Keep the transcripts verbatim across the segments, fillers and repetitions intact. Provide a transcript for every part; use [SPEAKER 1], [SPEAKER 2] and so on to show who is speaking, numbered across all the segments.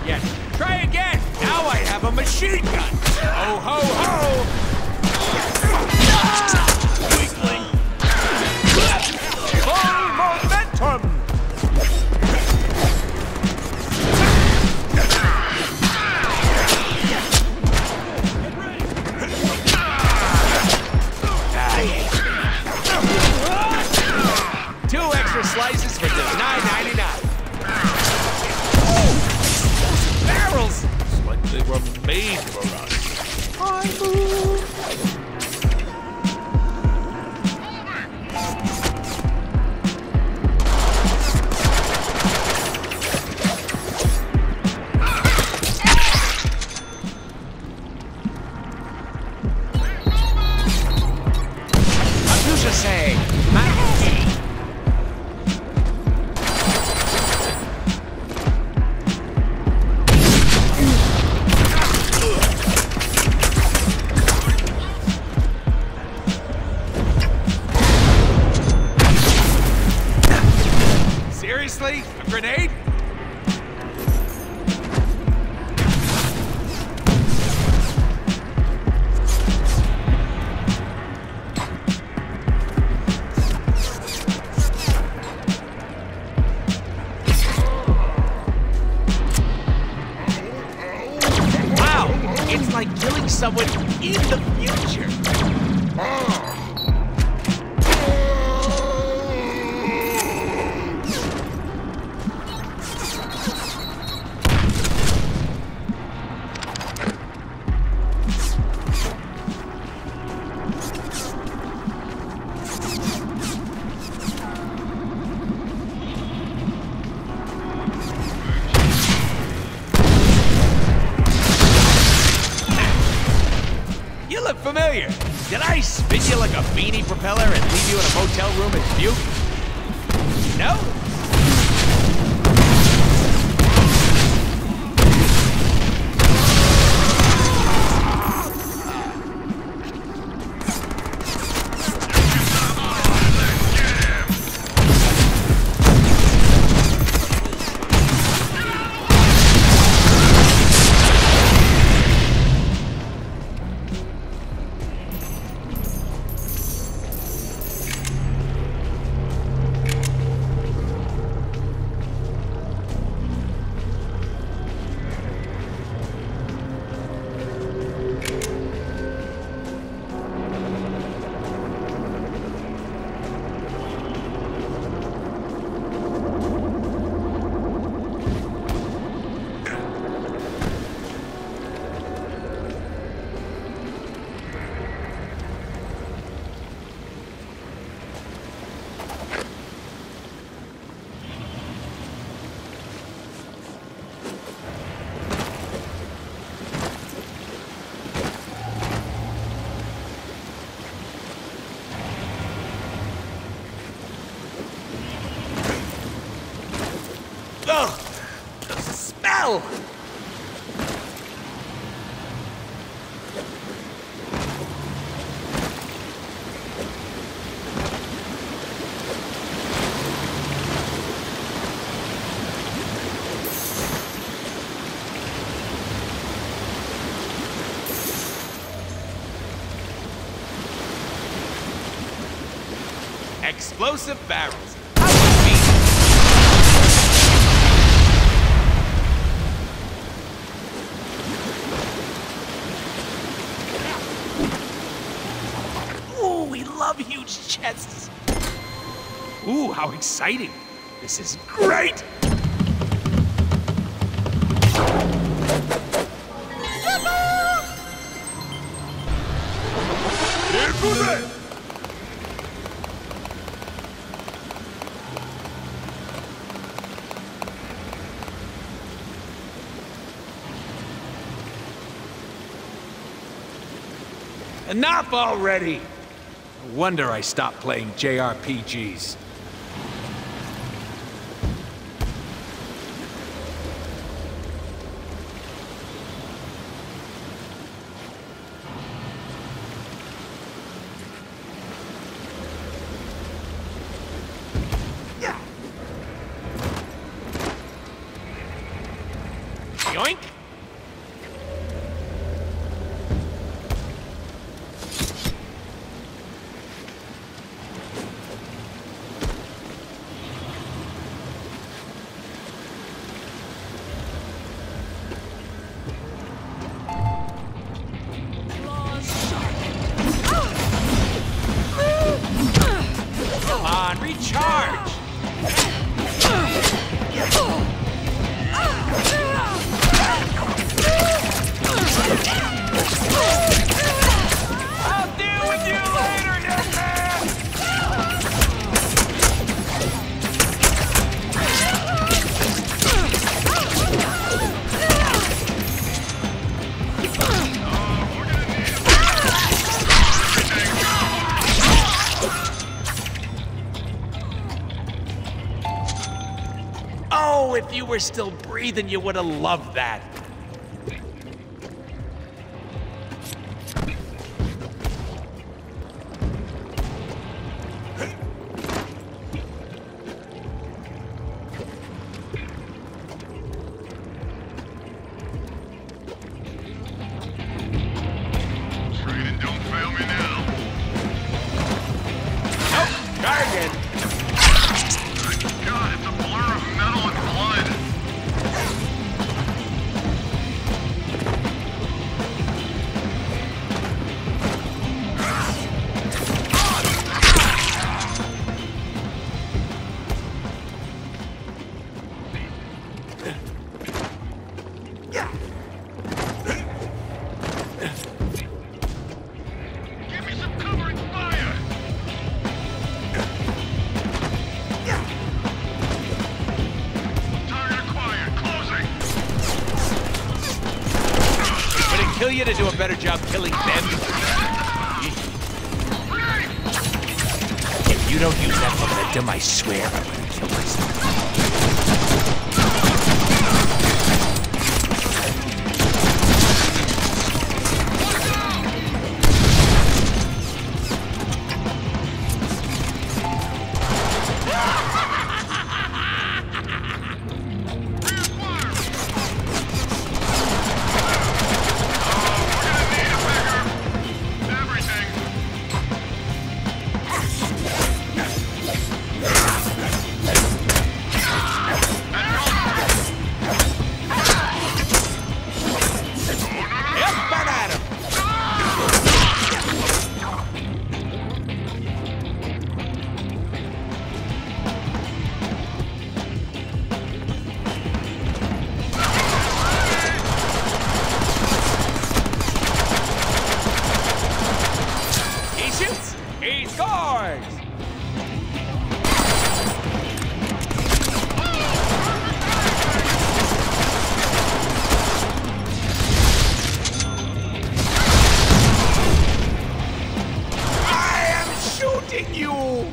[SPEAKER 1] yet. Try again! Now I have a machine gun! Ho ho ho! Weakling! Full momentum! Two extra slices for just nine ninety-nine. Oh, barrels!
[SPEAKER 2] It's like they were made for us.
[SPEAKER 1] I move. What you say? Seriously? A grenade? Wow! It's like killing someone in the future! You look familiar. Did I spin you like a beanie propeller and leave you in a motel room in Butte? No? Ugh! The smell! Explosive barrels. How convenient. Ooh, we love huge chests. Ooh, how exciting. This is great. Enough already! No wonder I stopped playing J R P Gs. Yoink! Come on, recharge! I'll deal with you later, young man! Oh, if you were still breathing, you would have loved that.
[SPEAKER 3] Training, don't fail me now.
[SPEAKER 1] Nope, try again.
[SPEAKER 3] God, it's a blur of metal and blood. Give me some covering fire. Target acquired. Closing.
[SPEAKER 1] Would it kill you to do a better job killing them? If you don't use that momentum, I swear I'm gonna kill myself.
[SPEAKER 3] Everything.
[SPEAKER 1] Yep, burn at him! He shoots! He scores! I am shooting you!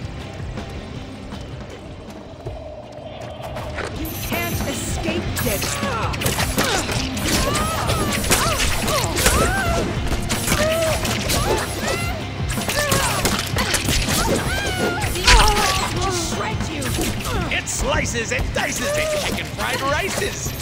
[SPEAKER 4] You can't escape this. Will shred you.
[SPEAKER 1] It slices and dices me like in fried rices!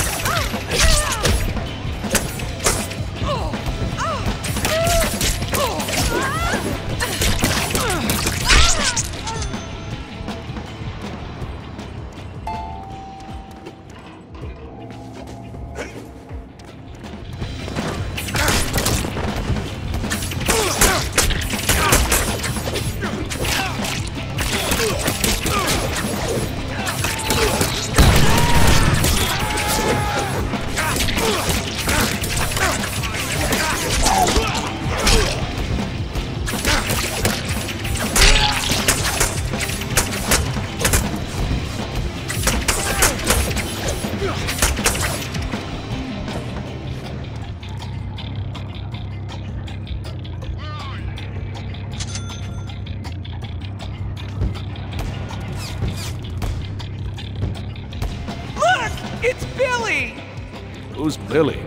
[SPEAKER 1] Look! It's Billy!
[SPEAKER 2] Who's Billy?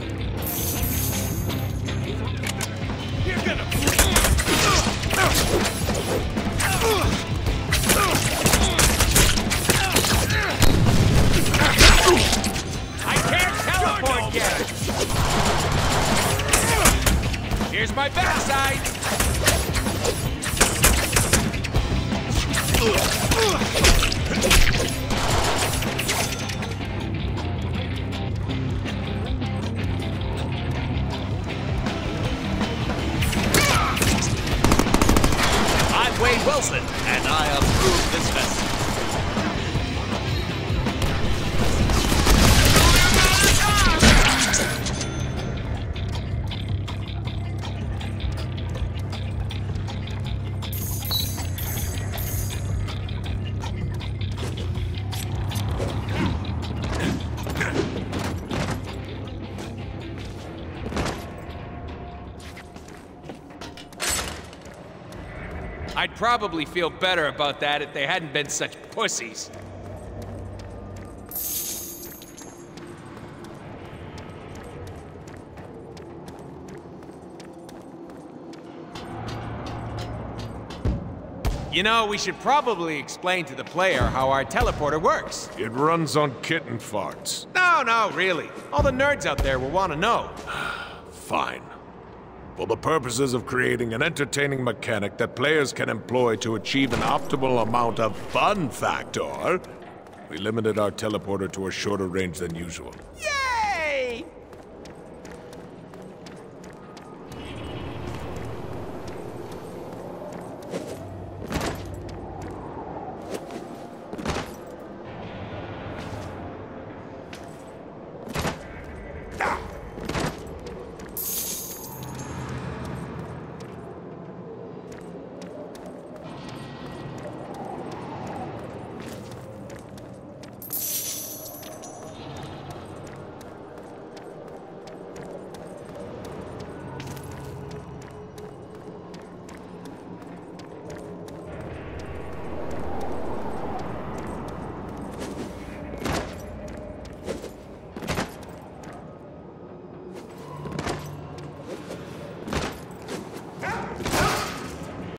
[SPEAKER 1] You're gonna... I can't tell Here's my backside! I'm Wade Wilson, and I approve this festival. I'd probably feel better about that if they hadn't been such pussies. You know, we should probably explain to the player how our teleporter works.
[SPEAKER 2] It runs on kitten farts.
[SPEAKER 1] No, no, really. All the nerds out there will want to know.
[SPEAKER 2] Fine. For the purposes of creating an entertaining mechanic that players can employ to achieve an optimal amount of fun factor, we limited our teleporter to a shorter range than usual.
[SPEAKER 1] Yeah!